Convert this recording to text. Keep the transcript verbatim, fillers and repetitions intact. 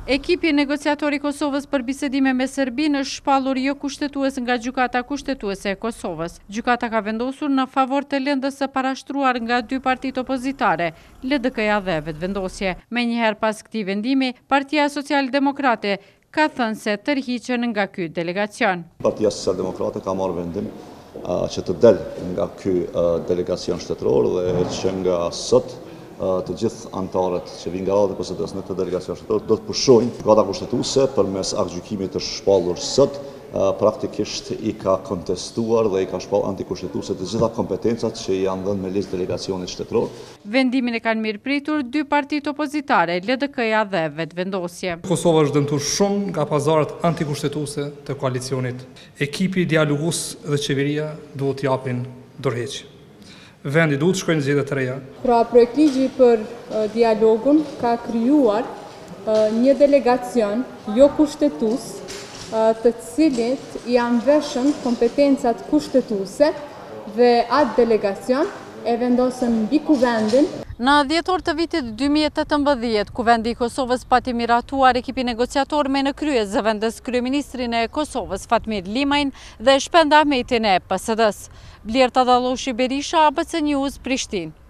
Ekipi negociator i Kosovës për bisedime me Serbinë është shpallur jo kushtetues nga Gjykata Kushtetuese e Kosovës. Gjykata ka vendosur në favor të lëndës së parashtruar nga dy partitë opozitare, L D K-ja dhe Vetëvendosje. Menjëherë pas këtij vendimi, Partia Social-Demokrate ka thënë se tërhiqen nga ky delegacion. Partia Social-Demokrate ka marrë vendim që të del nga ky delegacion shtetëror dhe që nga sot të gjithë antarët që vinë nga radhë e P S D-s në këtë delegacion shtetëror do të pushojnë gjykata kushtetuese përmes aktgjykimit të shpallur sot, praktikisht i ka kontestuar dhe i ka shpall antikushtetuese të gjitha kompetencat që janë dhënë me ligj delegacionit shtetëror. Vendimin e kanë mirëpritur dy partitë opozitare, L D K-ja dhe Vetëvendosje. Kosova është dëmtuar shumë nga pazarët antikushtetuese të koalicionit. Ekipi dialogus dhe qeveria duhet të japin dorëheqje. Vendi duhet shkojnë zgjedhje të reja. Pra, projektligji për uh, dialogun ka krijuar uh, një delegacion jo kushtetues, uh, të cilit janë veshën kompetencat kushtetuese dhe atë delegacion e vendosën mbi kuvendin. Në dhjetor të vitit dy mijë e tetëmbëdhjetë, Kuvendi i Kosovës pati miratuar ekipi negociator me në krye zëvendës kryeministrin e Kosovës Fatmir Limajin dhe Shpend Ahmetin e P S D-s. Blerta Dalloshi Berisha, A B C News, Prishtinë.